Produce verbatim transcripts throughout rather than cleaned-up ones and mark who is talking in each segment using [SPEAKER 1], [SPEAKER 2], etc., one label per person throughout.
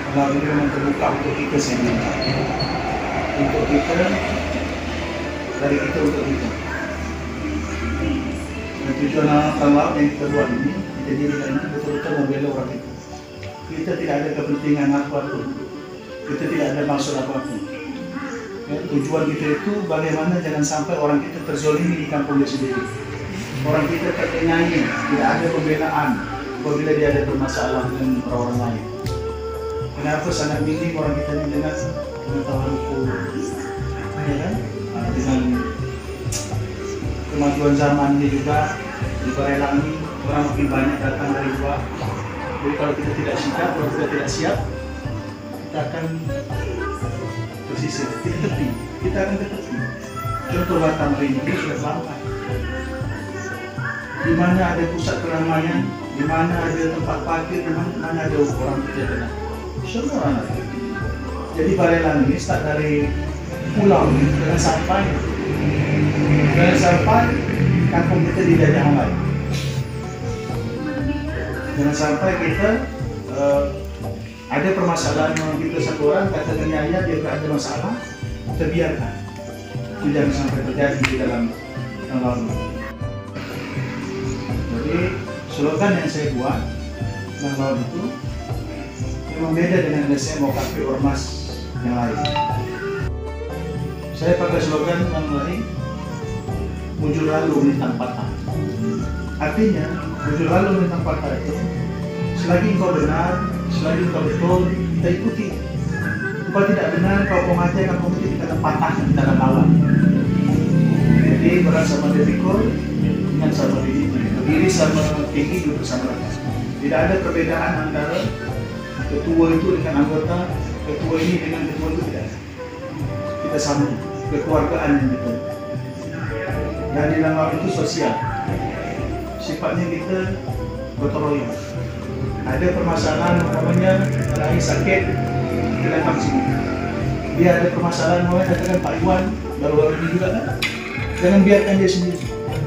[SPEAKER 1] Malam ini memang terbuka untuk kita sendiri, untuk kita, dari kita untuk kita. Dan tujuan alam yang kita buat ini, kita dirikan ini betul-betul membela orang itu. Kita tidak ada kepentingan apapun, kita tidak ada maksud apapun. Ya, tujuan kita itu bagaimana jangan sampai orang kita terzolimi di kampungnya sendiri. Orang kita terkenai, tidak ada pembelaan apabila dia ada bermasalah dengan orang lain. Kenapa sangat minim orang kita ini dengan pengetahuan hukum, ya kan? Nah, dengan kemajuan zaman ini juga di Barelang ini orang makin banyak datang dari luar. Jadi kalau kita tidak siap, kalau kita tidak siap, kita akan tersisir, kita tepi, kita akan ke tepi. Contoh Batam ini sudah terlambat. Di mana ada pusat keramaian, di mana ada tempat parkir, di mana ada orang kita tenang. Semua orang ada. Jadi Barelang ini start dari pulau ini, jangan sampai, jangan sampai kampung kita dijajah orang lain. Jangan sampai kita uh, ada permasalahan dengan kita satu orang, kata dengan dia tidak ada masalah, kita biarkan. Itu jangan sampai terjadi di dalam dalam. Jadi slogan yang saya buat dalam laut itu memang beda dengan yang saya mau kasih ormas yang lain. Saya pakai slogan yang lain, mujur lalu melintang patah. Artinya, mujur lalu melintang patah itu, selagi engkau benar, selagi engkau betul, kita ikuti. Engkau tidak benar, kau pengajar, kau mungkin kita akan patah di dalam lawan. Jadi berat sama dipikul, ingat sama diri, berdiri sama tinggi, duduk sama rata. Tidak ada perbedaan antara ketua itu dengan anggota, ketua ini dengan ketua itu tidak ada. Kita sama, kekeluargaan yang betul. Dan di dalam itu sosial. Sifatnya kita gotong royong. Ada permasalahan namanya lagi sakit, kita datang sini. Dia ada permasalahan namanya katakan Pak Iwan baru-baru ini juga kan. Jangan biarkan dia sendiri.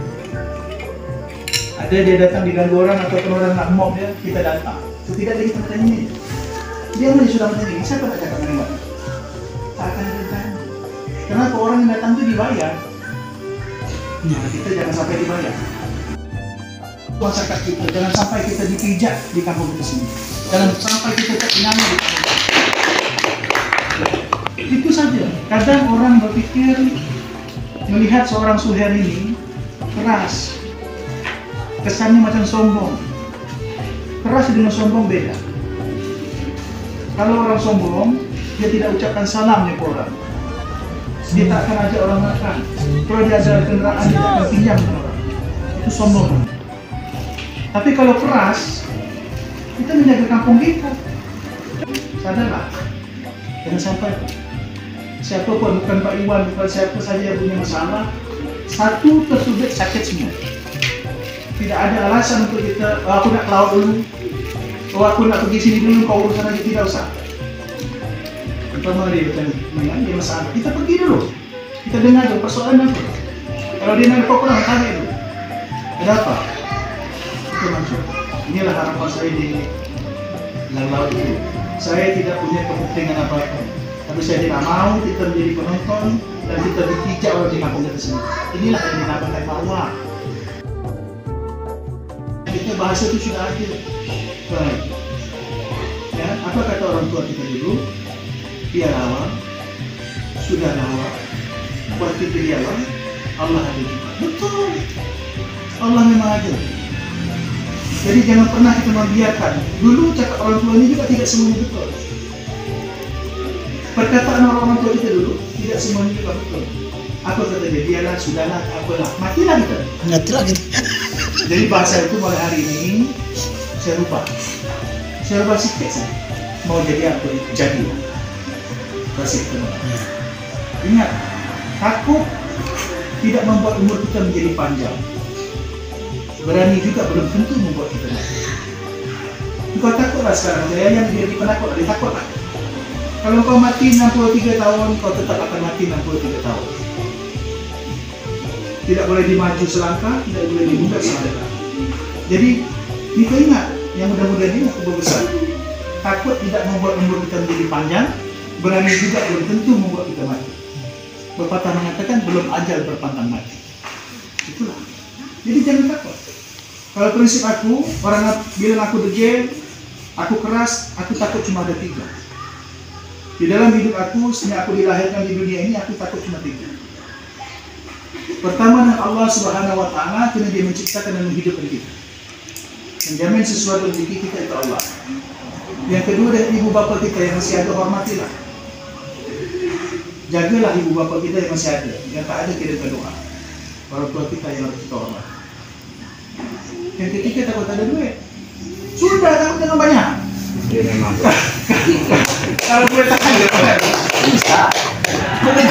[SPEAKER 1] Ada dia datang diganggu orang atau orang nak mob dia, kita datang. Itu tidak ada kita bertanya ini. Dia masih sudah bertanya, siapa nak cakap dengan Iwan? Tak akan ada bertanya. Kenapa orang yang datang itu dibayar? Nah, kita jangan sampai dibayar. Masyarakat kita, jangan sampai kita dipijak di kampung kita sini. Jangan sampai kita terinama di kampung kita. Itu saja. Kadang orang berpikir melihat seorang Suher ini keras, kesannya macam sombong. Keras dengan sombong beda. Kalau orang sombong, dia tidak ucapkan salam nih orang. Dia tak akan ajak orang makan. Kalau dia ada kendaraan, dia akan pinjam ke orang. Itu sombong. Tapi kalau keras, kita menjaga kampung kita. Sadarlah, jangan sampai siapapun, bukan Pak Iwan, bukan siapa saja yang punya masalah, satu tersudut sakit semua. Tidak ada alasan untuk kita, oh, aku nak ke laut dulu, oh, aku nak pergi sini dulu, kau urusan lagi, tidak usah. Pertama dia macam ni, dia masalah, kita pergi dulu, kita dengar dulu persoalan apa. Kalau dia nak kau kurang, tanya dulu. Ada apa? Itu maksud. Inilah harapan saya di dalam laut itu. Saya tidak punya kepentingan apa-apa, tapi saya tidak mau kita menjadi penonton dan kita dipijak oleh di kampung kita sendiri. Inilah yang dinamakan marwah. Kita bahasa itu sudah ada. Baik. Ya, apa kata orang tua kita dulu? Dia lawan, sudah lawan, buat kita dia lawan, Allah ada juga. Betul. Allah memang ada. Jadi jangan pernah kita membiarkan. Dulu cakap orang tua ini juga tidak semuanya betul. Perkataan orang tua kita dulu tidak semuanya juga betul. Apa kata dia? Dialah, sudahlah, apalah, matilah kita.
[SPEAKER 2] Matilah kita.
[SPEAKER 1] Jadi bahasa itu mulai hari ini saya rubah. Saya rubah sikit saja. Mau jadi apa? Jadi. Bahasa itu. Ingat, takut tidak membuat umur kita menjadi panjang. Berani juga belum tentu membuat kita mati. Engkau takutlah sekarang, saya yang menjadi penakut, ada takutlah. Kalau kau mati enam puluh tiga tahun, kau tetap akan mati enam puluh tiga tahun. Tidak boleh dimaju selangkah, tidak boleh dimundur selangkah. Jadi, kita ingat, yang mudah-mudahan ini aku besar. takut tidak membuat umur kita menjadi panjang, berani juga belum tentu membuat kita mati. Pepatah mengatakan belum ajal berpantang mati. Itulah. Jadi jangan takut. Kalau prinsip aku, orang bilang aku degil, aku keras, aku takut cuma ada tiga. Di dalam hidup aku, sejak aku dilahirkan di dunia ini, aku takut cuma tiga. Pertama, dengan Allah Subhanahu Wa Taala, karena Dia menciptakan dan menghidupkan kita. Menjamin sesuatu rezeki kita itu Allah. Yang kedua, dari ibu bapa kita yang masih ada, hormatilah. Jagalah ibu bapa kita yang masih ada. Yang tak ada, kirim doa. Orang tua kita yang harus kita hormati. Yang ketiga, takut ada duit. Sudah, takut jangan banyak.
[SPEAKER 2] Dia memang
[SPEAKER 1] Kalau duit tak ada, bisa.